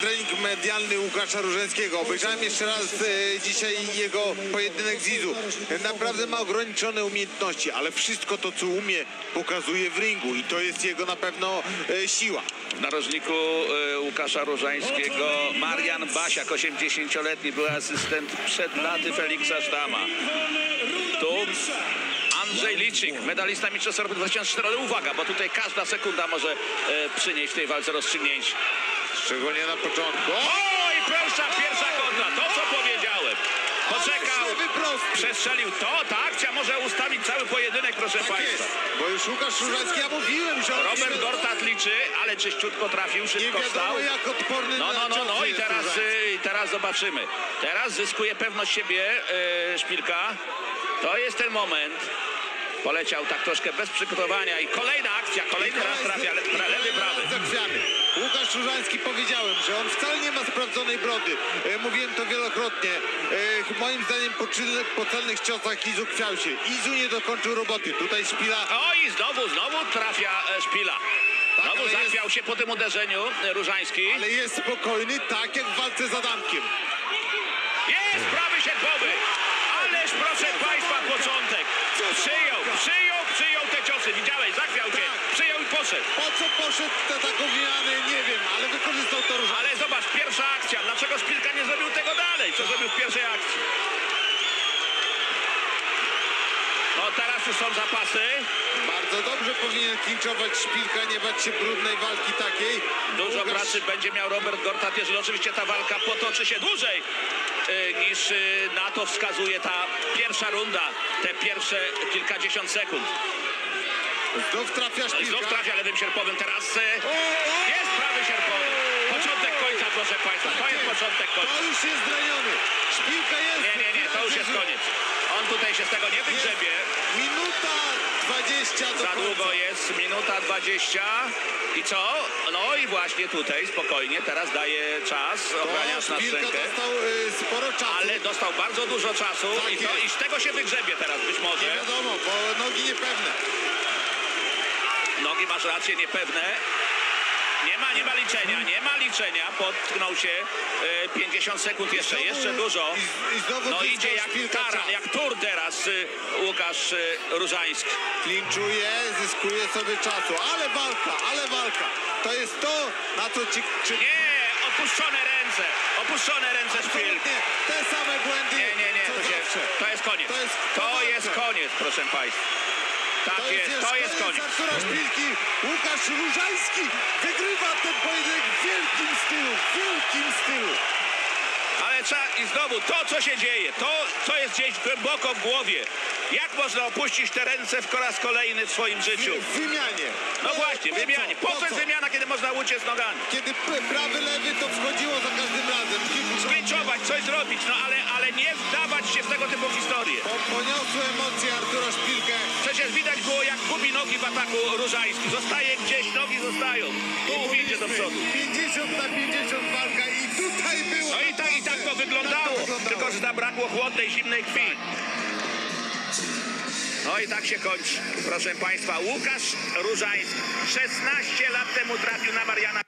trening medialny Łukasza Różańskiego. Obejrzałem jeszcze raz dzisiaj jego pojedynek z Izu. Naprawdę ma ograniczone umiejętności, ale wszystko to, co umie, pokazuje w ringu i to jest jego na pewno siła. W narożniku Łukasza Różańskiego Marian Basiak, 80-letni, był asystent przed laty Feliksa Sztama. Tu Andrzej Liczyk, medalista Mistrzostw Europy 2004, ale uwaga, bo tutaj każda sekunda może przynieść w tej walce rozstrzygnięć. Szczególnie na początku. Oj, pierwsza kontra, to co powiedziałem. Poczekał, przestrzelił to, ta akcja może ustawić cały pojedynek, proszę państwa. Jest, bo już Łukasz Różański, ja mówiłem, że Robert Gortat liczy, ale czyściutko trafił, szybko wstał. Jak odporny No i teraz zobaczymy. Teraz zyskuje pewność siebie Szpilka. To jest ten moment. Poleciał tak troszkę bez przygotowania i kolejna akcja, kolejny raz trafia, lewy, prawy. Łukasz Różański, powiedziałem, że on wcale nie ma sprawdzonej brody. Mówiłem to wielokrotnie. Moim zdaniem po celnych ciosach Izu chwiał się. Izu nie dokończył roboty. Tutaj Szpila... Oj, znowu trafia Szpila. Znowu zachwiał się po tym uderzeniu Różański. Ale jest spokojny, tak jak w walce z Adamkiem. Jest prawy sierpowy. Ależ proszę państwa, początek. Przyjął te ciosy. Widziałeś, zachwiał cię. Przyjął i poszedł. Po co poszedł na taką wymianę, nie wiem, ale wykorzystał to Różański. Ale zobacz, pierwsza akcja. Dlaczego Szpilka nie zrobił tego dalej? Co zrobił w pierwszej akcji? No teraz już są zapasy. Bardzo dobrze powinien klinczować Szpilka, nie bać się brudnej walki takiej. Dużo pracy będzie miał Robert Gortat, jeżeli oczywiście ta walka potoczy się dłużej niż na to wskazuje ta pierwsza runda, te pierwsze kilkadziesiąt sekund. Znów trafia Szpilka. Znów trafia lewym sierpowym, teraz jest prawy sierpowy. Początek końca, proszę państwa, to jest początek końca. To już jest zraniony. Szpilka jest... Nie, to już jest koniec. On tutaj się z tego nie wygrzebie. Minuta 20 do Za długo jest, minuta 20. I co? No i właśnie tutaj spokojnie, teraz daje czas, ochraniacz na szczękę. Dostał sporo czasu. Ale dostał bardzo dużo czasu tak i z tego się wygrzebie teraz być może. Nie wiadomo, bo nogi niepewne. Nogi, masz rację, niepewne. Nie ma liczenia, potknął się 50 sekund jeszcze dużo. No idzie jak taran, jak tur teraz Łukasz Różański. Klinczuje, zyskuje sobie czasu, ale walka. To jest to, na co ci... Nie, opuszczone ręce Szpilki. Te same błędy. Nie, to jest koniec. To jest koniec, proszę państwa. Tak jest, to jest koniec. Artura Szpilki. Łukasz Różański wygrywa ten pojedynek w wielkim stylu. Ale i znowu to, co się dzieje, to, co jest gdzieś głęboko w głowie. Jak można opuścić te ręce po raz kolejny w swoim życiu? W wymianie. No właśnie, wymianie. Po co jest wymiana, kiedy można uciec nogami? Kiedy prawy, lewy, to wchodziło za każdym razem. Sklinczować, coś zrobić, no ale nie wdawać się w tego typu historie. Poniosły emocje Artura Szpilkę. Przecież widać było, jak gubi nogi w ataku Różański. Zostaje gdzieś, nogi zostają. Tu idzie do przodu. 50 na 50 walka i tutaj było. No i tak to wyglądało. Tylko że zabrakło chłodnej, zimnej krwi. No i tak się kończy. Proszę państwa, Łukasz Różański 16 lat temu trafił na Mariana